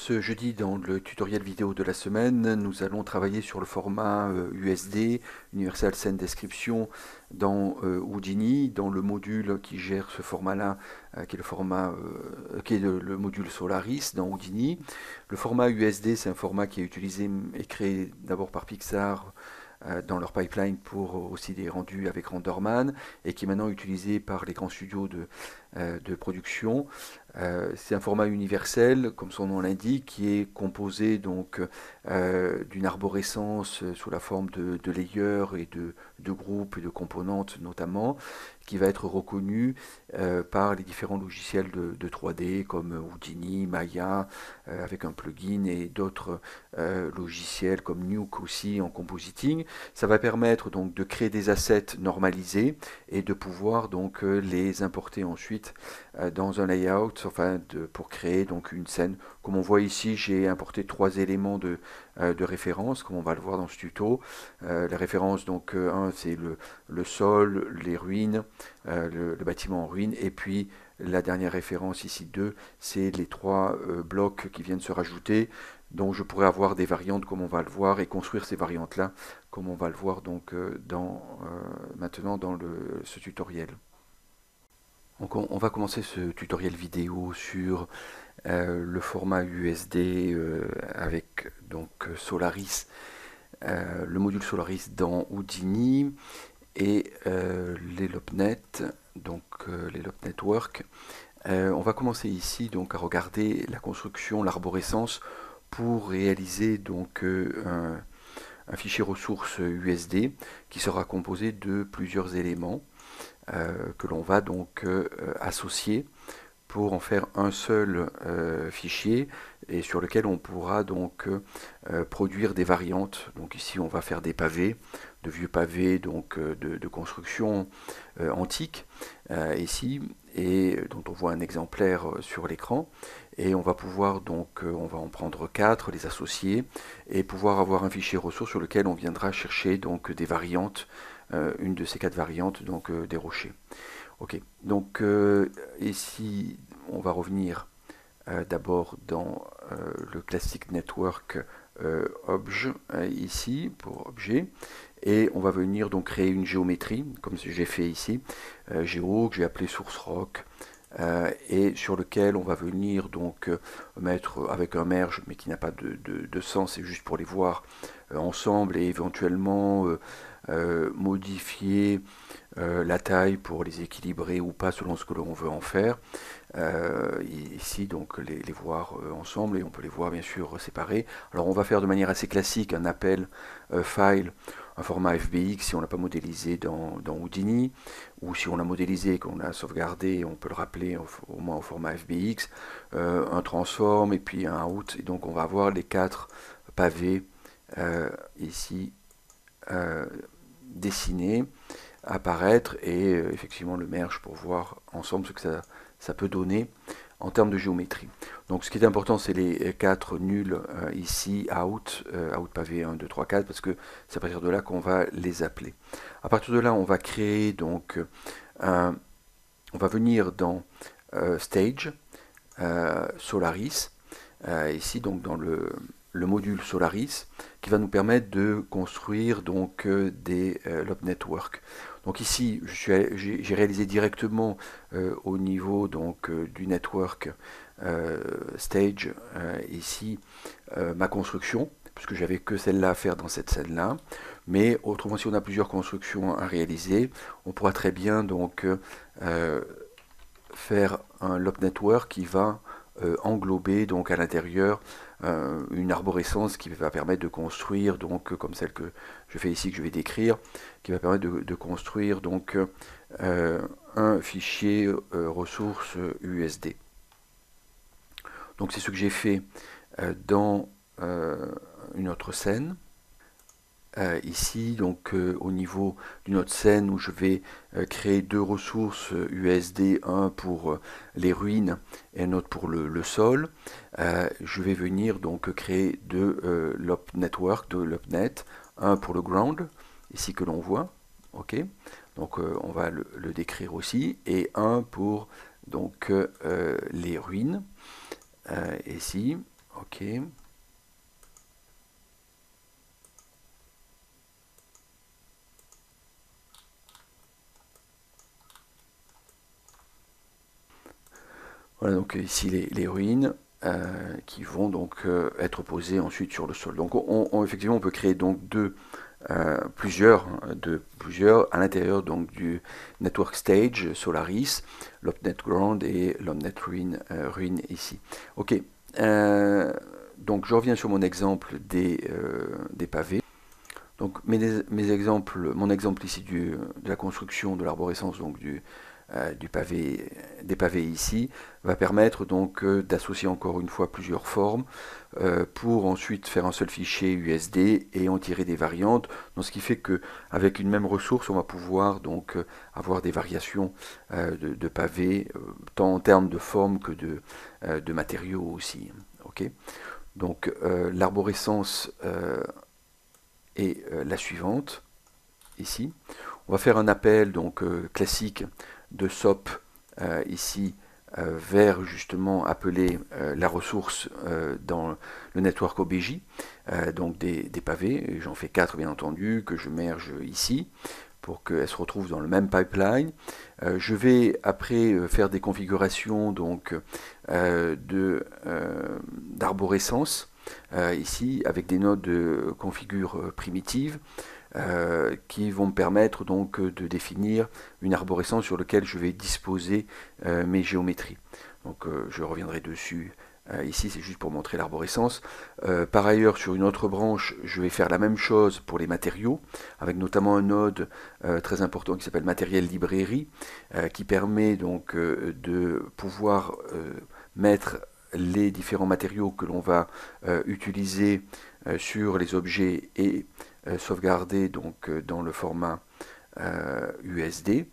Ce jeudi, dans le tutoriel vidéo de la semaine, nous allons travailler sur le format USD, Universal Scene Description, dans Houdini, dans le module qui gère ce format-là, qui est le format, qui est le module Solaris dans Houdini. Le format USD, c'est un format qui est utilisé et créé d'abord par Pixar dans leur pipeline pour aussi des rendus avec Renderman et qui est maintenant utilisé par les grands studios de production. C'est un format universel, comme son nom l'indique, qui est composé donc d'une arborescence sous la forme de layers et de groupes et de componentes notamment, qui va être reconnu par les différents logiciels de 3D comme Houdini, Maya, avec un plugin et d'autres logiciels comme Nuke aussi en compositing. Ça va permettre donc de créer des assets normalisés et de pouvoir donc les importer ensuite dans un layout, enfin pour créer donc une scène. Comme on voit ici, j'ai importé trois éléments de référence, comme on va le voir dans ce tuto. Les références, donc un c'est le sol, les ruines, le bâtiment en ruine, et puis la dernière référence ici 2, c'est les trois blocs qui viennent se rajouter. Donc je pourrais avoir des variantes comme on va le voir et construire ces variantes là comme on va le voir donc maintenant dans ce tutoriel. Donc on va commencer ce tutoriel vidéo sur le format USD avec donc Solaris, le module Solaris dans Houdini et les LopNet, donc les Lop Network. On va commencer ici donc à regarder la construction, l'arborescence pour réaliser donc un fichier ressource USD qui sera composé de plusieurs éléments que l'on va donc associer pour en faire un seul fichier et sur lequel on pourra donc produire des variantes. Donc ici on va faire des pavés, de vieux pavés donc de construction antique ici, et dont on voit un exemplaire sur l'écran, et on va pouvoir donc on va en prendre 4, les associer et pouvoir avoir un fichier ressource sur lequel on viendra chercher donc des variantes, une de ces 4 variantes donc des rochers. Ok, donc ici on va revenir d'abord dans le classique network obj ici pour objet, et on va venir donc créer une géométrie comme j'ai fait ici, géo que j'ai appelé source rock, et sur lequel on va venir donc mettre avec un merge mais qui n'a pas de sens, c'est juste pour les voir ensemble et éventuellement modifier la taille pour les équilibrer ou pas selon ce que l'on veut en faire. Ici donc les voir ensemble, et on peut les voir bien sûr séparés. Alors on va faire de manière assez classique un appel file, un format FBX si on l'a pas modélisé dans Houdini, ou si on l'a modélisé et qu'on l'a sauvegardé, on peut le rappeler au moins au format FBX, un transform et puis un out, et donc on va avoir les 4 pavés ici dessinés, apparaître, et effectivement le merge pour voir ensemble ce que ça peut donner en termes de géométrie. Donc ce qui est important, c'est les 4 nuls ici, out pavé 1, 2, 3, 4, parce que c'est à partir de là qu'on va les appeler. À partir de là, on va créer donc on va venir dans Stage, Solaris, ici donc dans le module Solaris, qui va nous permettre de construire donc des Lop Network. Donc ici, j'ai réalisé directement au niveau donc du network stage ici ma construction, puisque j'avais que celle-là à faire dans cette scène-là. Mais autrement, si on a plusieurs constructions à réaliser, on pourra très bien donc faire un Lop Network qui va englober donc à l'intérieur une arborescence qui va permettre de construire, donc comme celle que je fais ici, que je vais décrire, qui va permettre de construire donc un fichier ressource USD. Donc c'est ce que j'ai fait dans une autre scène. Ici, donc au niveau d'une autre scène où je vais créer 2 ressources USD, un pour les ruines et un autre pour le sol, je vais venir donc créer 2 Lop Network, 2 LopNet, un pour le ground, ici que l'on voit, ok, donc on va le décrire aussi, et un pour donc les ruines, ici, OK. Voilà donc ici les ruines qui vont donc être posées ensuite sur le sol. Donc effectivement on peut créer donc plusieurs à l'intérieur donc du Network Stage Solaris, l'OpNet Ground et l'OpNet Ruin ici. Ok, donc je reviens sur mon exemple des pavés. Donc mes exemples, mon exemple ici de la construction de l'arborescence donc du pavé, des pavés ici va permettre donc d'associer encore une fois plusieurs formes pour ensuite faire un seul fichier USD et en tirer des variantes. Donc ce qui fait que avec une même ressource, on va pouvoir donc avoir des variations de pavés, tant en termes de forme que de matériaux aussi. Ok. Donc l'arborescence est la suivante ici. On va faire un appel donc classique de SOP ici vers justement appeler la ressource dans le network OBJ, donc des pavés. J'en fais 4 bien entendu, que je merge ici pour qu'elles se retrouvent dans le même pipeline. Je vais après faire des configurations donc d'arborescence ici avec des nodes de configure primitive qui vont me permettre donc de définir une arborescence sur laquelle je vais disposer mes géométries. Donc je reviendrai dessus ici, c'est juste pour montrer l'arborescence. Par ailleurs, sur une autre branche, je vais faire la même chose pour les matériaux, avec notamment un node très important qui s'appelle matériel librairie, qui permet donc de pouvoir mettre les différents matériaux que l'on va utiliser sur les objets et sauvegarder donc dans le format USD.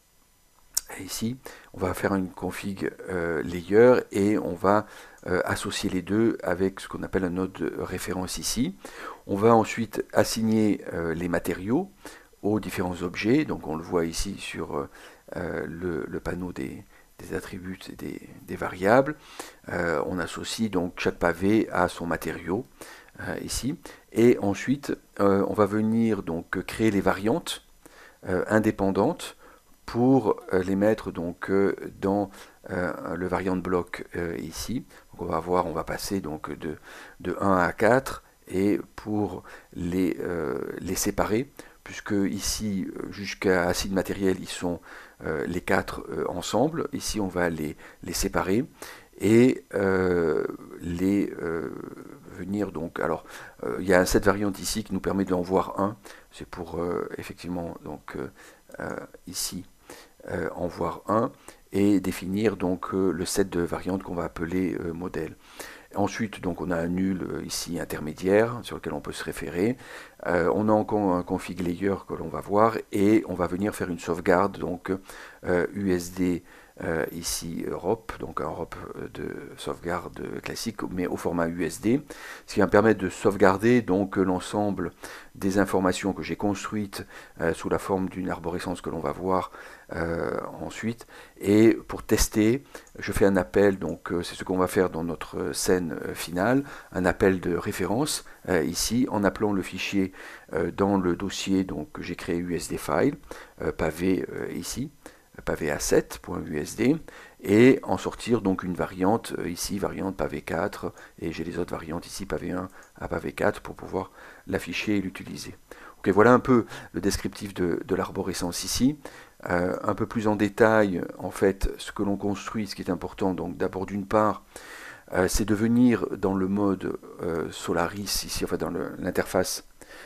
Et ici, on va faire une config layer et on va associer les deux avec ce qu'on appelle un node de référence ici. On va ensuite assigner les matériaux aux différents objets. Donc on le voit ici sur le panneau des attributs et des variables. On associe donc chaque pavé à son matériau ici. Et ensuite, on va venir donc créer les variantes indépendantes pour les mettre donc dans le variant bloc ici. Donc on va passer donc de 1 à 4 et pour les séparer, puisque ici jusqu'à acide matériel ils sont les 4 ensemble. Ici on va les séparer et les venir donc. Alors il y a cette variante ici qui nous permet d'en voir un. C'est pour effectivement donc ici en voir un et définir donc le set de variantes qu'on va appeler modèle. Ensuite, donc, on a un nul ici intermédiaire sur lequel on peut se référer. On a encore un config layer que l'on va voir et on va venir faire une sauvegarde donc USD ici Europe, donc un Europe de sauvegarde classique mais au format USD, ce qui va me permettre de sauvegarder donc l'ensemble des informations que j'ai construites sous la forme d'une arborescence que l'on va voir ensuite. Et pour tester, je fais un appel, donc c'est ce qu'on va faire dans notre scène finale, un appel de référence ici en appelant le fichier dans le dossier donc, que j'ai créé USD file, pavé ici, pavé a7.usd, et en sortir donc une variante ici, variante pavé 4, et j'ai les autres variantes ici, pavé 1 à pavé 4 pour pouvoir l'afficher et l'utiliser. Ok, voilà un peu le descriptif de l'arborescence ici. Un peu plus en détail, en fait, ce que l'on construit, ce qui est important, donc d'abord d'une part, c'est de venir dans le mode Solaris, ici, enfin dans l'interface,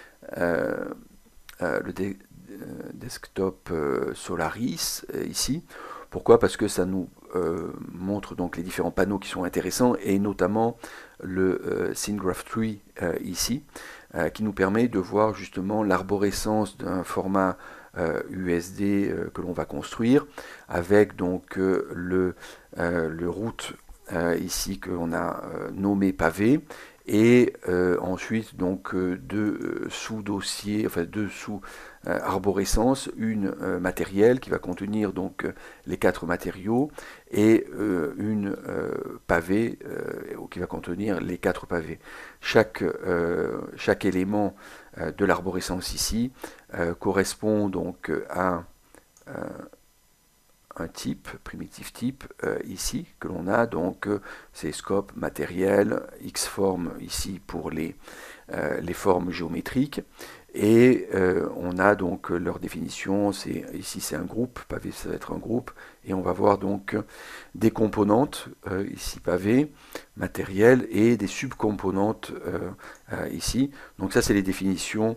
le desktop Solaris, ici. Pourquoi? Parce que ça nous montre donc les différents panneaux qui sont intéressants, et notamment le Scene Graph Tree ici, qui nous permet de voir justement l'arborescence d'un format USD que l'on va construire, avec donc le route ici que l'on a nommé pavé, et ensuite donc deux sous-dossiers, enfin deux sous-arborescences, une matérielle qui va contenir donc les 4 matériaux et une pavé qui va contenir les 4 pavés. Chaque élément de l'arborescence ici correspond donc à un type, primitif type, ici, que l'on a, donc c'est scope, matériel, X-form ici pour les formes géométriques, et on a donc leur définition, ici c'est un groupe, pavé ça va être un groupe, et on va voir donc des componentes, ici pavé, matériel, et des subcomponentes ici. Donc ça c'est les définitions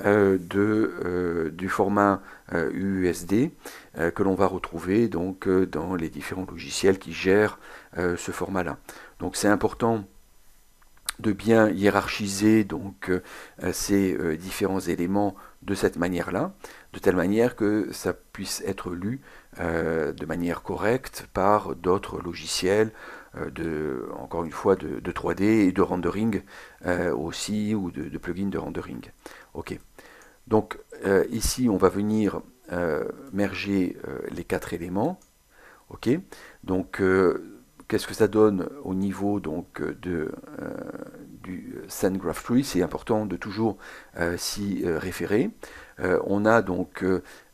du format UUSD que l'on va retrouver donc dans les différents logiciels qui gèrent ce format-là. Donc c'est important de bien hiérarchiser donc ces différents éléments de cette manière-là, de telle manière que ça puisse être lu de manière correcte par d'autres logiciels, encore une fois, de 3D et de rendering aussi, ou de plugins de rendering. Ok. Donc ici, on va venir merger les 4 éléments. Ok. Donc qu'est-ce que ça donne au niveau donc du SandGraph Tree? C'est important de toujours s'y référer. On a donc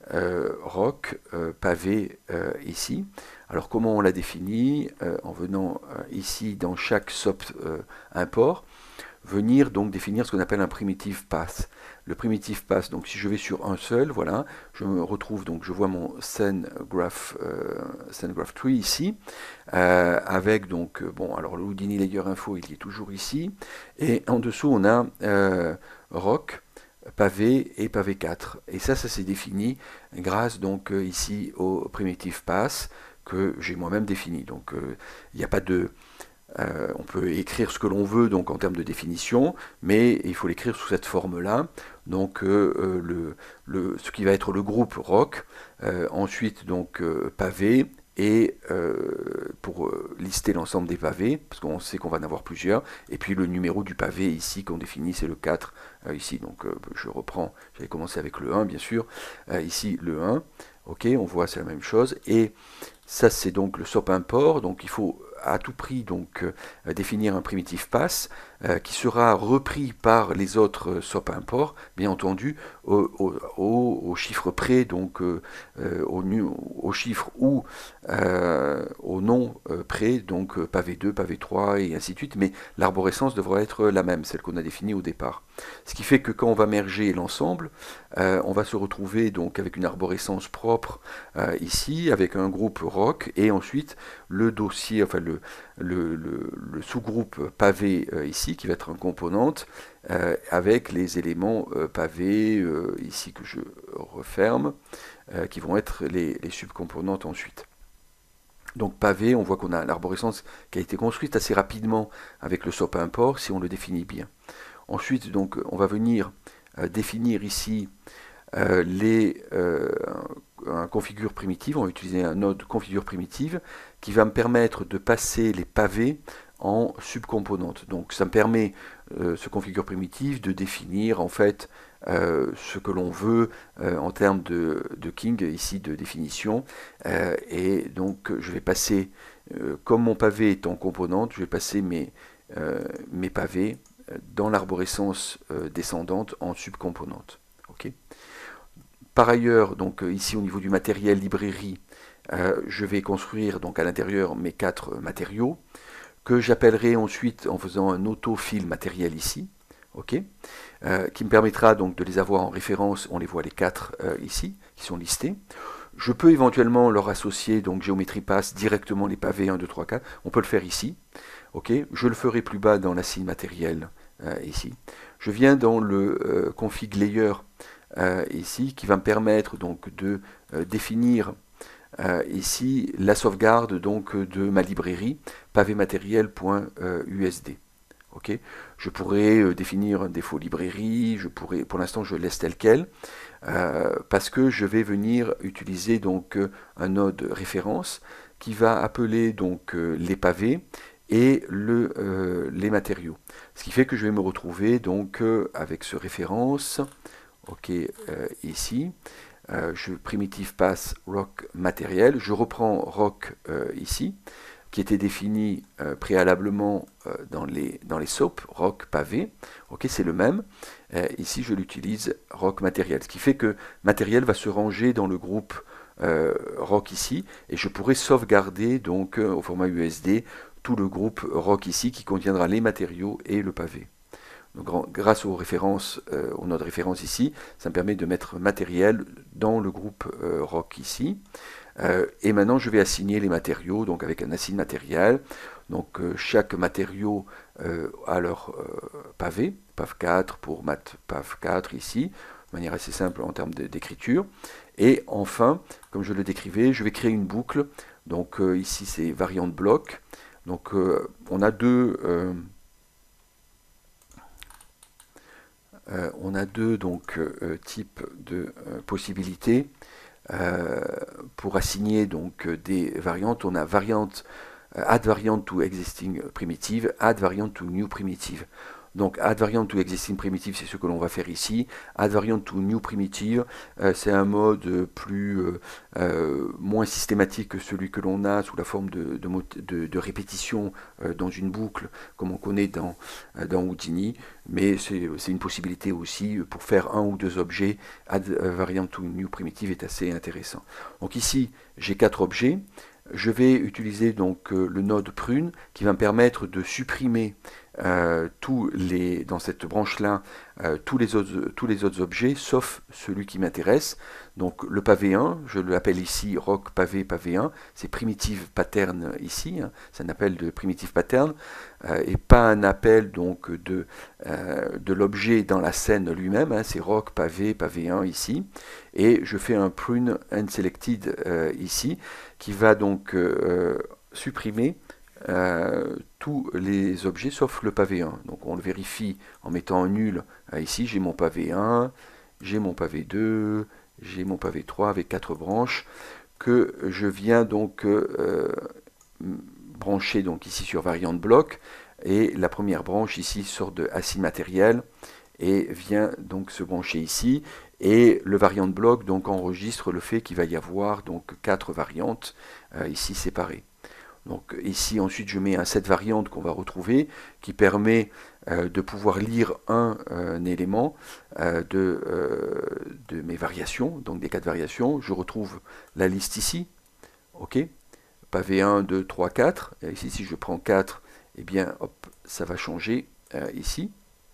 rock, pavé ici. Alors comment on l'a défini? En venant ici dans chaque SOP import, venir donc définir ce qu'on appelle un primitive path. Le primitive path, donc si je vais sur un seul, voilà, je me retrouve, donc je vois mon SandGraph Tree ici, avec donc, bon, alors le Houdini Layer Info, il y est toujours ici, et en dessous on a rock, pavé et pavé 4. Et ça s'est défini grâce donc ici au primitive path que j'ai moi-même défini. Donc il n'y a pas de... on peut écrire ce que l'on veut donc en termes de définition, mais il faut l'écrire sous cette forme-là. Donc ce qui va être le groupe rock, ensuite donc pavé, et pour lister l'ensemble des pavés, parce qu'on sait qu'on va en avoir plusieurs, et puis le numéro du pavé ici qu'on définit, c'est le 4 ici. Donc je reprends, j'avais commencé avec le 1 bien sûr, ici le 1, ok, on voit c'est la même chose, et ça c'est donc le SOP import, donc il faut à tout prix donc définir un primitive path qui sera repris par les autres SOP import, bien entendu au chiffre près, donc au chiffre ou au nom près, donc pavé 2, pavé 3 et ainsi de suite, mais l'arborescence devra être la même, celle qu'on a définie au départ. Ce qui fait que quand on va merger l'ensemble, on va se retrouver donc avec une arborescence propre ici, avec un groupe rock, et ensuite le dossier, enfin le sous-groupe pavé ici, qui va être une composante, avec les éléments pavés ici que je referme, qui vont être les subcomponentes ensuite. Donc pavé, on voit qu'on a l'arborescence qui a été construite assez rapidement avec le SOP import, si on le définit bien. Ensuite, donc, on va venir définir ici un configure primitive. On va utiliser un node configure primitive qui va me permettre de passer les pavés en subcomposante. Donc ça me permet, ce configure primitive, de définir en fait ce que l'on veut en termes de king, ici de définition. Et donc je vais passer, comme mon pavé est en composante, je vais passer mes pavés dans l'arborescence descendante en subcomposante. Okay. Par ailleurs, donc ici au niveau du matériel librairie, je vais construire donc à l'intérieur mes 4 matériaux que j'appellerai ensuite en faisant un autofill matériel ici, ok, qui me permettra donc de les avoir en référence. On les voit les 4 ici qui sont listés. Je peux éventuellement leur associer donc géométrie pass directement les pavés 1, 2, 3, 4. On peut le faire ici. Ok, je le ferai plus bas dans la scie matériel ici. Je viens dans le config layer ici qui va me permettre donc de définir ici la sauvegarde donc de ma librairie pavématériel.usd. Okay. Je pourrais définir un défaut librairie, pour l'instant je laisse tel quel, parce que je vais venir utiliser donc un node référence qui va appeler donc les pavés et les matériaux. Ce qui fait que je vais me retrouver donc avec ce référence, ok, ici. Je primitive pass rock matériel, je reprends rock ici, qui était défini préalablement dans les SOAP, rock pavé. Ok, c'est le même. Ici, je l'utilise rock matériel, ce qui fait que matériel va se ranger dans le groupe rock ici, et je pourrais sauvegarder donc au format USD tout le groupe rock ici qui contiendra les matériaux et le pavé. Donc, grâce aux références, aux nodes références ici, ça me permet de mettre matériel dans le groupe rock ici. Et maintenant, je vais assigner les matériaux, donc avec un assign matériel. Donc, chaque matériau a leur pavé, pav4 pour mat pav4 ici, de manière assez simple en termes d'écriture. Et enfin, comme je le décrivais, je vais créer une boucle. Donc, ici, c'est variante bloc. Donc, on a deux donc, types de possibilités pour assigner donc, des variantes. On a variante, add variant to existing primitive, add variant to new primitive. Donc add variant to existing primitive, c'est ce que l'on va faire ici. Add variant to new primitive, c'est un mode moins systématique que celui que l'on a sous la forme de répétition dans une boucle, comme on connaît dans Houdini. Mais c'est une possibilité aussi pour faire un ou deux objets. Add variant to new primitive est assez intéressant. Donc ici, j'ai 4 objets. Je vais utiliser donc le node prune qui va me permettre de supprimer dans cette branche-là tous les autres objets sauf celui qui m'intéresse. Donc le pavé 1, je l'appelle ici rock pavé pavé 1, c'est primitive pattern ici, hein, c'est un appel de primitive pattern et pas un appel donc de l'objet dans la scène lui-même, hein, c'est rock pavé pavé 1 ici, et je fais un prune unselected ici qui va donc supprimer tous les objets sauf le pavé 1. Donc on le vérifie en mettant un nul. Ici j'ai mon pavé 1, j'ai mon pavé 2, j'ai mon pavé 3 avec 4 branches que je viens donc brancher donc ici sur variante bloc, et la première branche ici sort de assign matériel et vient donc se brancher ici, et le variant bloc donc enregistre le fait qu'il va y avoir donc 4 variantes ici séparées. Donc ici ensuite je mets un set variante qu'on va retrouver qui permet de pouvoir lire un élément de mes variations, donc des 4 variations. Je retrouve la liste ici, ok, pavé 1, 2, 3, 4. Et ici si je prends 4, eh bien hop, ça va changer ici.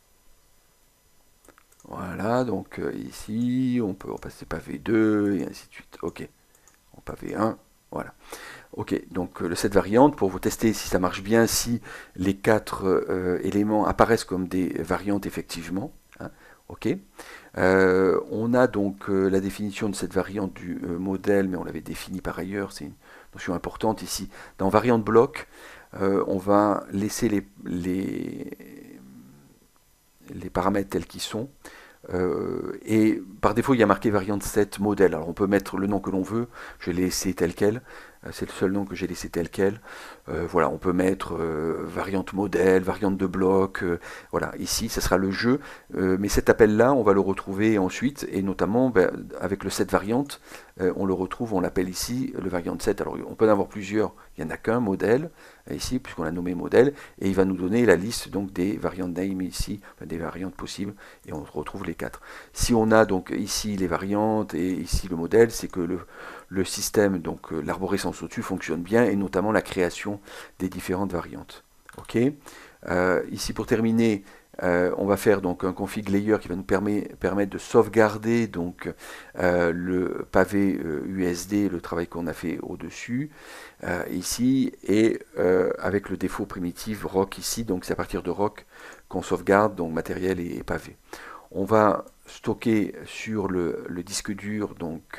Voilà, donc ici on peut repasser pavé 2 et ainsi de suite, ok, en pavé 1, voilà. Ok, donc le set variante, pour vous tester si ça marche bien, si les 4 éléments apparaissent comme des variantes effectivement. Hein, ok. On a donc la définition de cette variante du modèle, mais on l'avait définie par ailleurs, c'est une notion importante ici. Dans variante bloc, on va laisser les paramètres tels qu'ils sont. Et par défaut, il y a marqué variante 7 modèle. Alors on peut mettre le nom que l'on veut, je l'ai laissé tel quel. C'est le seul nom que j'ai laissé tel quel. Voilà, on peut mettre variante modèle, variante de bloc. Voilà, ici, ce sera le jeu. Mais cet appel-là, on va le retrouver ensuite, et notamment avec le set variante, on le retrouve, on l'appelle ici le variante 7. Alors on peut en avoir plusieurs, il n'y en a qu'un modèle, ici, puisqu'on l'a nommé modèle, et il va nous donner la liste donc des variantes name ici, des variantes possibles, et on retrouve les 4. Si on a donc ici les variantes et ici le modèle, c'est que le système, donc l'arborescence au-dessus fonctionne bien, et notamment la création des différentes variantes. Ok. Ici pour terminer, on va faire donc un config layer qui va nous permettre de sauvegarder donc le pavé USD, le travail qu'on a fait au-dessus ici, et avec le défaut primitif rock ici, donc c'est à partir de rock qu'on sauvegarde donc matériel et pavé. On va stocker sur le disque dur donc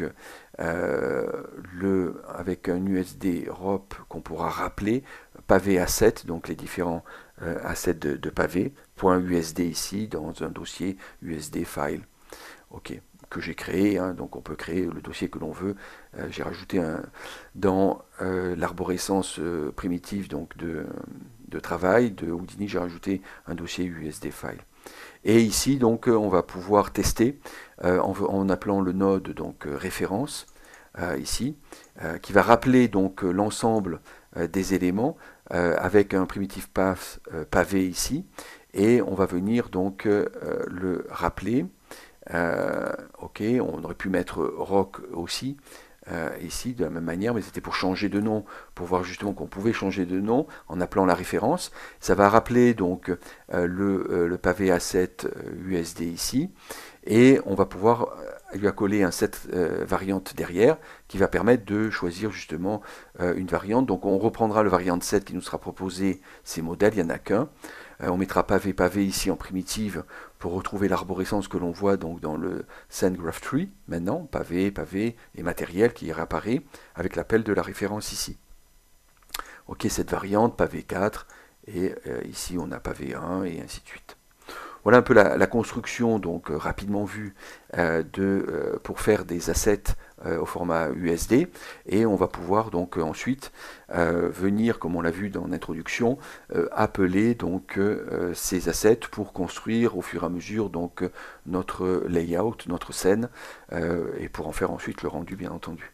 avec un USD ROP qu'on pourra rappeler, pavé asset, donc les différents assets de pavé, .usd ici dans un dossier USD file, ok, que j'ai créé, hein, donc on peut créer le dossier que l'on veut. J'ai rajouté dans l'arborescence primitive donc de de travail de Houdini, j'ai rajouté un dossier USD file. Et ici, donc, on va pouvoir tester en appelant le node donc référence ici, qui va rappeler donc l'ensemble des éléments avec un primitive path pavé ici, et on va venir donc le rappeler. Ok, on aurait pu mettre rock aussi. Ici de la même manière, mais c'était pour changer de nom, pour voir justement qu'on pouvait changer de nom en appelant la référence. Ça va rappeler donc le pavé asset USD ici, et on va pouvoir lui accoler un set variante derrière qui va permettre de choisir justement une variante. Donc on reprendra le variante set qui nous sera proposé, ces modèles, il n'y en a qu'un. On mettra pavé pavé ici en primitive pour retrouver l'arborescence que l'on voit donc dans le SendGraph Tree maintenant, pavé, pavé et matériel qui réapparaît avec l'appel de la référence ici. Ok, cette variante, pavé 4, et ici on a pavé 1 et ainsi de suite. Voilà un peu la construction, donc rapidement vue, pour faire des assets au format USD, et on va pouvoir donc ensuite venir, comme on l'a vu dans l'introduction, appeler donc ces assets pour construire au fur et à mesure donc notre layout, notre scène, et pour en faire ensuite le rendu bien entendu.